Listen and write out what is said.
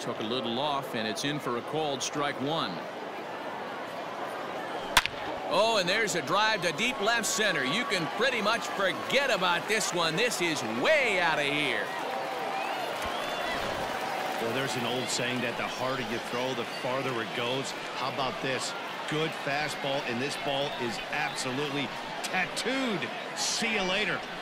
Took a little off, and it's in for a called strike one. Oh, and there's a drive to deep left center. You can pretty much forget about this one. This is way out of here. Well, there's an old saying that the harder you throw, the farther it goes. How about this? Good fastball, and this ball is absolutely tattooed. See you later.